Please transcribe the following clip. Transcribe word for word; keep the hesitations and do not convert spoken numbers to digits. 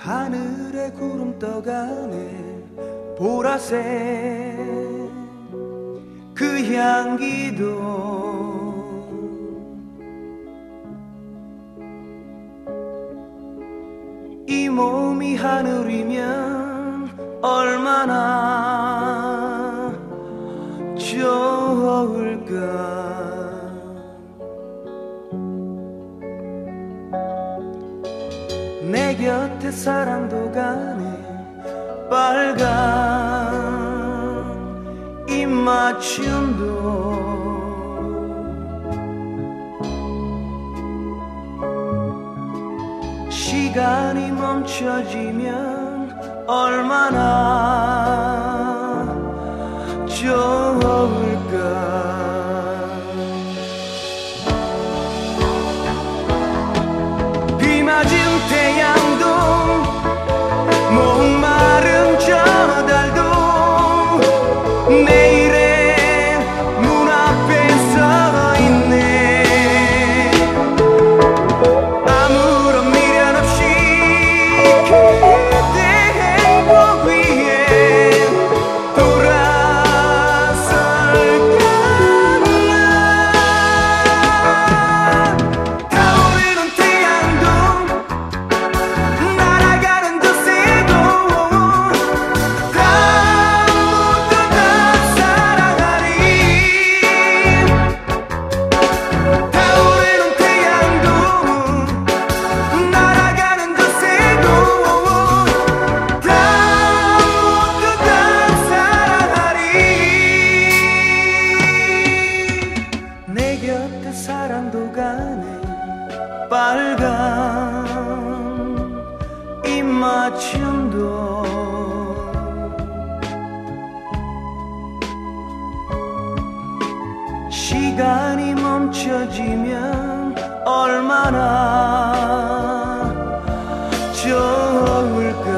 하늘에 구름 떠가네 보라색 그 향기도 이 몸이 하늘이면 얼마나 좋을까. 내 곁에 사랑도 가네 빨간 입맞춤도 시간이 멈춰지면 얼마나 좋을까. 비 맞은 태양도 목마른 저 달도 내일의 문 앞에 서 있네. 아무런 미련 없이 그대 행복 위에 돌아설까. 타오르는 태양도 날아가는 저 새도 다 모두 다 사랑하리. 타오르는 태양도 날아가는 저 새도 다 모두 다 사랑하리. 내 곁에 사랑도 가네 빨간 입맞춤도 시간이 멈춰지면 얼마나 좋을까.